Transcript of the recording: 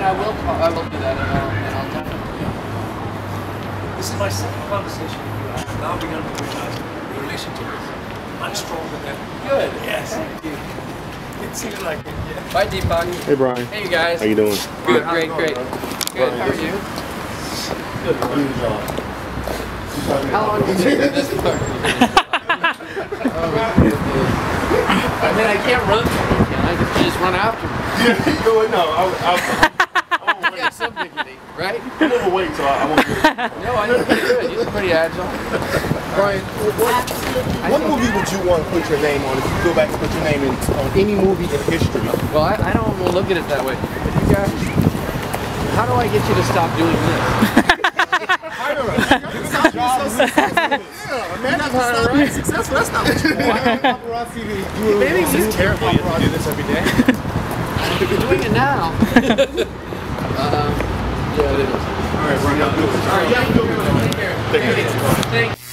I will do that, and I'll definitely. This is my second conversation with you. I've now begun to realize your relationship is much stronger than. Good. Yes. Thank you. It seems like it. Yeah. Bye, Deepak. Hey, Brian. Hey, you guys. How you doing? Good. Great. Good. How are you? Good. How long did you do this part? I mean, I can't run from you, can I? You just run after me. Yeah, you know what? No, I got some dignity, right? I'm overweight, so I won't do it. No, I think you're good. You look pretty agile. Brian, what movie would you want to put your name on if you go back and put your name on any movie in history? Well, I don't look at it that way. But you guys, how do I get you to stop doing this? Successful. That's not what you want. Maybe it's terrible to do this every day. You're doing it now. Yeah, it is. All right, Brian. All right, yeah, take care. Thanks.